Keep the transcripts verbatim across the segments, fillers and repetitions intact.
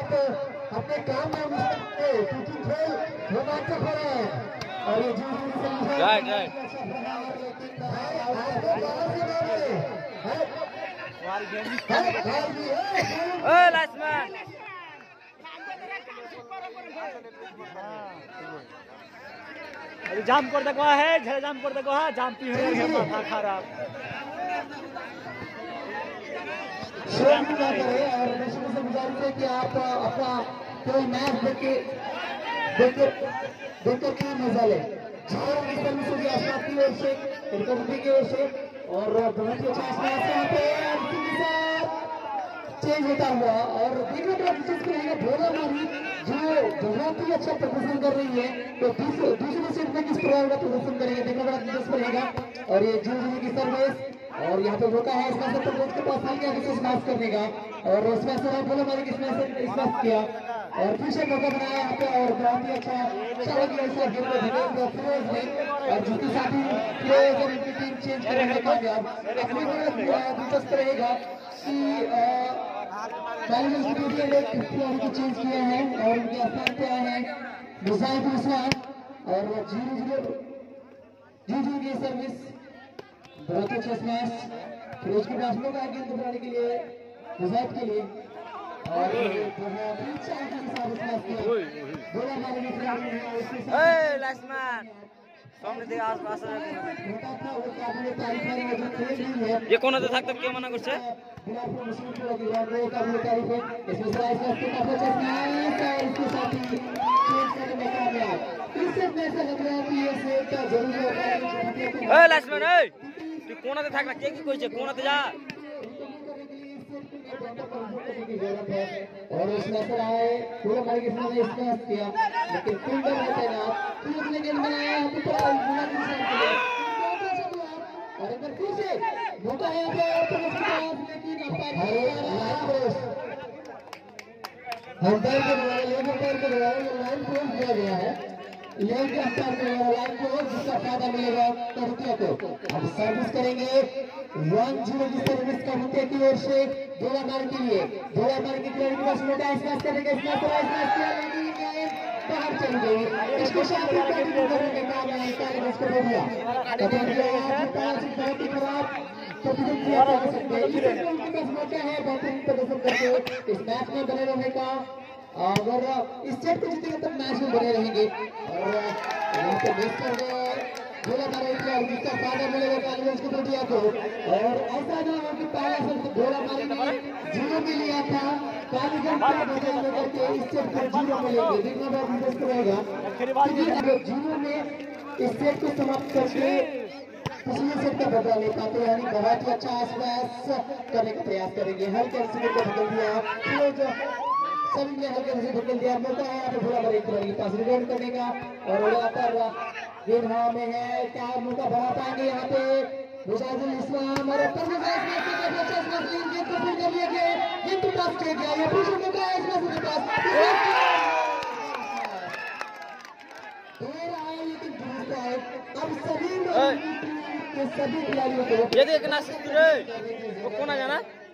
आप अपने काम में क्योंकि खेल रोमांचक हो रहे हैं और ये जीवन राइट राइट लक्ष्मण अरे जाम कर देखो है झरे जाम कर देखो है जाम पी है माथा खराब शेयर भी ना करें और दर्शकों से गुजारिश है कि आप अपना कोई मैच देख के देख के देख कर के मजा लें झाड़ की सर्विस होगी आसपास की ओर से कबड्डी की ओर से और बहुत ही अच्छा आसपास यहाँ पे चेंज होता हुआ और देखने पर दिलचस्प रहेगा भोला मारी जो बहुत ही अच्छा प्रदर्शन कर रही है तो दूसरे सेट में किस प्रकार का प्रदर्शन करेंगे देखना बड़ा दिलचस्प रहेगा और ये जीव की सर्विस और यहाँ पे मौका है इसमें से प्रदेश के पास आगे आगे से स्मैश करने का और उसमें से भोला मारी की स्मैश स्मैश किया और फिर से मौका बनाया यहाँ पे और बहुत ही अच्छा चला गया इसे गेम में धीरे फिरोज ने और जिसके साथ ही फिरोज और इनकी टीम चेंज करने में कामयाब अपनी दिलचस्प रहेगा कि बैलेंस ड्यूटी ने खिलाड़ी को चेंज किया है और उनके स्थान पे आए हैं मुजाहिद उस्मान और वो जीरो जीरो जीरो की सर्विस बहुत अच्छा स्मैश फिरोज के पास मौका है गेंद बनाने के लिए मुजाहिद के लिए और बहुत ही अच्छा स्मैश किया गोला मारने के खिलाड़ी है उसके साथ लक्ष्मण सामने देखा आसपास ये कौन है থাকতে কে মানা করছে এই লক্ষ্মণ এই তুই কোনাতে থাক না কে কি কইছে কোনাতে যা और उसमें से आए पूरा मारी के सामने स्मैश किया लेकिन फील्डर ने तैनात फिर उसने गेंद बनाया यहाँ पे और एक बार फिर से मौका है यहाँ पे और तो उसके पास लेकिन अंपायर अंपायर के द्वारा लेग अंपायर के द्वारा लाइन क्रॉस किया गया है लेग अंपायर के द्वारा लाइन क्रॉस जिसका फायदा मिलेगा टर्किया को अब सर्विस करेंगे वन जीरो की सर्विस कबूतर की ओर से गोला मार के लिए गोला मार के खिलाड़ी के पास मोटा स्मैश करेंगे स्मैश और स्मैश किया लेकिन बाहर चली गई इसको शायद करने का काम है इटाली ने इसको दे दिया कबड्डी आज पांच बहुत ही खराब कबड्डी किया जा सकता है इसके उनके पास मौका है बेहतरीन प्रदर्शन करके इस मैच में बने रहने का अगर इस सेट को जीतेंगे तब मैच में बने रहेंगे और यहाँ पे मिस कर गए गोला मारेंगे और जिसका फायदा मिलेगा कांग्रेस को दे दिया को और ऐसा ना हो कि पहला से गोला मारेंगे जीरो में लिया था कांग्रेस को बदल में करके इस सेट को जीरो में लेंगे देखना बहुत दिलचस्प रहेगा जीरो में इस सेट को समाप्त करके पिछले सेट का बदला ले पाते यानी बहुत ही अच्छा स्मैश करने का प्रयास करेंगे हल्के से को बदल दिया फिरोज सभी ने हल्के से बदल दिया मौका है यहाँ पे भोला मारी के पास रिटर्न करने का और यहाँ पर गेंद हवा में है क्या मौका बना पाएंगे यहाँ पे मुजाहिदुल इस्लाम और ऊपर में गेंद को फिर कर लिया गया गेंद को पास किया गया ये फिर से मौका है इसमें से पास देर आए लेकिन दूर आए अब सभी के सभी खिलाड़ियों को ये देखना रे वो कौन आ जाना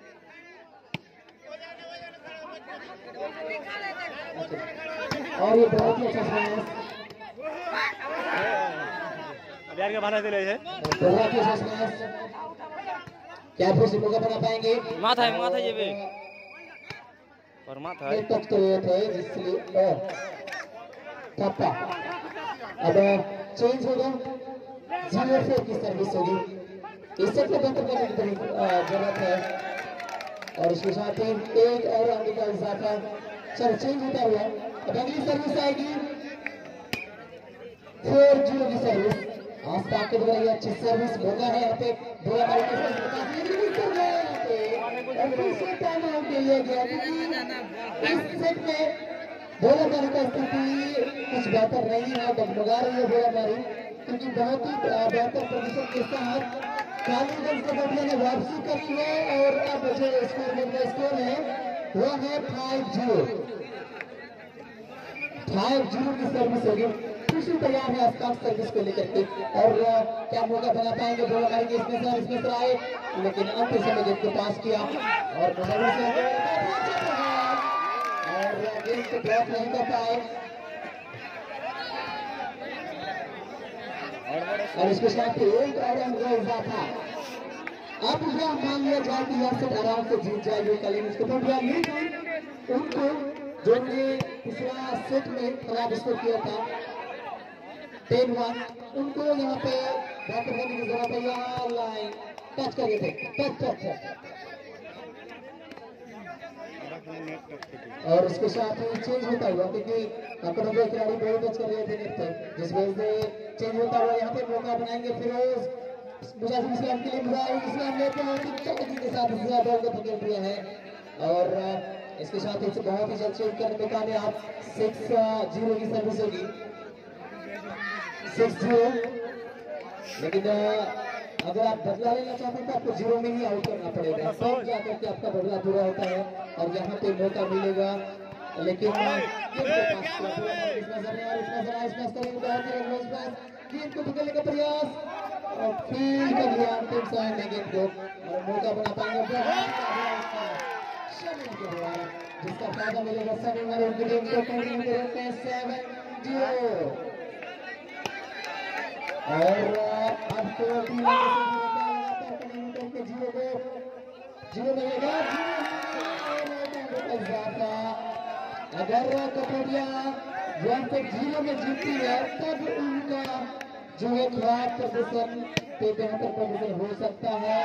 और ये बहुत ही अच्छा स्मैश यार के बना दिले है बहुत ही अच्छा स्मैश क्या फिर से मौका बना पाएंगे माथा है माथा ये भी और माथा है टच कर रहे थे जिसलिए टप्पा अब चेंज होगा जीरो फोर की सर्विस होगी इस सेट को बेहतर करने की जरूरत है और इसके साथ ही एक और आगे का इजाफा चलो चेंज होता हुआ अब अगली सर्विस आएगी फोर जीरो की सर्विस आस्था के द्वारा ये अच्छी सर्विस मौका है यहाँ पे भोला मारी के साथ और फिर से टाइम आउट ले लिया गया क्योंकि इस सेट में भोला मारी का स्थिति कुछ बेहतर नहीं है डगमगा रही है भोला मारी क्योंकि बहुत ही बेहतर प्रदर्शन के साथ कालीगंज के बदले ने वापसी करी है और अब जो स्कोर का स्कोर है वो है फाइव जीरो फाइव जीरो की सर्विस होगी खुशी तैयार है स्टाफ सर्विस को लेकर के और क्या मौका बना पाएंगे भोला मारी के इसमें से इसमें से आए लेकिन अंतिम समय गेंद को पास किया और और लेकिन इसको ब्लॉक नहीं कर पाए और इसके साथ एक रन का इजाफा। अब यह मान लिया जाए कि यह सेट आराम से जीत जाएगी कलिंग इसको पकड़ा, लेकिन उनको जो ने पिछला सेट में खराब स्कोर किया था टेन वन, उनको यहाँ पे बैटर करने की जरूरत है। यहाँ लाइन टच कर थे, टच टच और उसके साथ ही चेंज होता हुआ, क्योंकि आपको नब्बे खिलाड़ी बॉल टच कर रहे थे नेट पे, जिस वजह से चेंज होता हुआ यहाँ पे मौका बनाएंगे फिरोज मुजाहिद इस्लाम के लिए। मुजाहिद इस्लाम ने चौकी के साथ इस बॉल को पकड़ दिया है और इसके साथ ही बहुत ही जल्द चेंज करने में कामयाब। सिक्स जीरो की सर्विस होगी, सिक्स जीरो। लेकिन अगर आप बदला लेना चाहते हैं तो आपको जीरो में ही आउट करना पड़ेगा, तब जाकर के आपका बदला पूरा होता है और यहाँ पे मौका मिलेगा। लेकिन गेंद को पकड़ने का प्रयास और फील कर लिया अंतिम साइड में गेंद को और मौका बना पाएंगे जिसका फायदा मिलेगा सेवन और उनकी टीम को कंटिन्यू करते हैं सेवन जीरो। और अब तो टीम जीरो को जीरो मिलेगा। अगर कटोरिया यहाँ पे जीरो में जीतती है तब उनका जो है खराब प्रदर्शन पे बेहतर प्रदर्शन हो सकता है।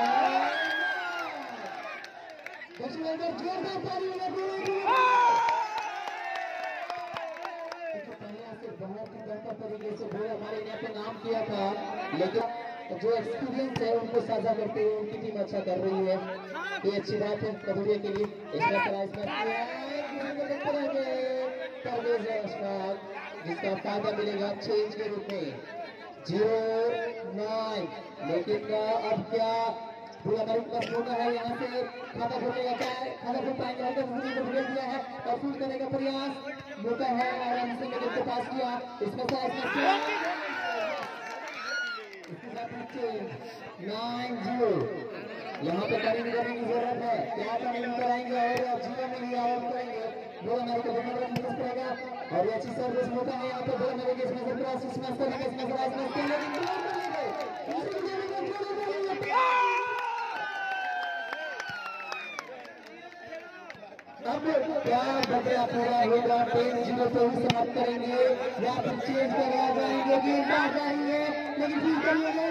बहुत ही बेहतर तरीके से वो हमारे यहाँ पे नाम किया था, लेकिन जो एक्सपीरियंस है उनको साझा करते हुए उनकी टीम अच्छा कर रही है, ये अच्छी बात है कटोरिया के लिए। जिसका फायदा मिलेगा चेंज के रूप में जीरो नाइन। लेकिन अब क्या पूरा हमारे पास मौका है यहाँ से खाता खोलने का, क्या है खाता खोल पाएंगे हल्का को बिगड़ दिया है और शूट करने का प्रयास मौका है आराम से मेरे को पास किया इसमें नाइन जीरो। यहाँ पे कटिंग करने की जरूरत है, क्या कटिंग कराएंगे और जीरो में ही आउट करेंगे। बोल हमारे को दोनों रन मिस करेगा और ये अच्छी सर्विस मौका है यहाँ पे बोल हमारे के इसमें से क्रॉस स्मैश करेंगे, इसमें से राइट स्मैश करेंगे। अब क्या बदला पूरा होगा, टेन जीरो पे ही समाप्त करेंगे या फिर चेंज करवा जाएंगे गेंद बाहर जाएंगे, लेकिन फिर करिएगा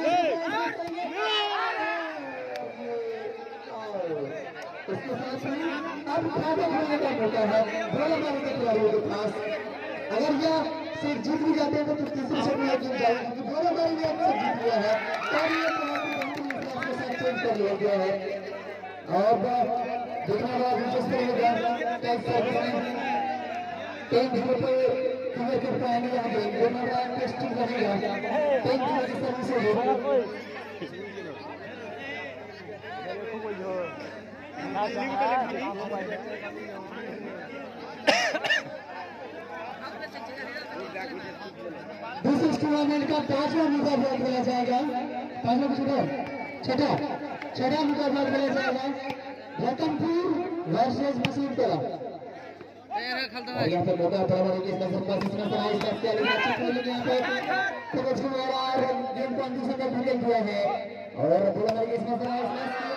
उसके साथ अब खाता खोलने का मौका है बोल हमारे के खिलाड़ियों के पास। अगर यह सिर्फ जीत भी जाते हैं तो फिर तीसरी सेट में गेम जाएगी, क्योंकि बोल हमारे ने अक्सर जीत लिया है और ये बहुत ही साथ चेंज कर लिया गया है। और देखने वाला दिलचस्प रहेगा टेस्ट सर्विस में टेन जीरो पे क्लियर कर पाएंगे यहाँ पे दोनों का टेस्टिंग करेगा टेन जीरो की सर्विस होगी। दूसरे टूर्नामेंट का पांचवा मुकाबला खेला जाएगा, पांचवा छठा छठा छठा मुकाबला खेला जाएगा रतनपुर वर्सेस मसूरपुरा। और यहाँ पे मौका बराबर के इसमें संपर्क इसमें समावेश करते हैं अच्छी ट्रेनिंग यहाँ पे कोच कुमार और गेम को अंतिम समय भूल दिया है और बराबर के इसमें समावेश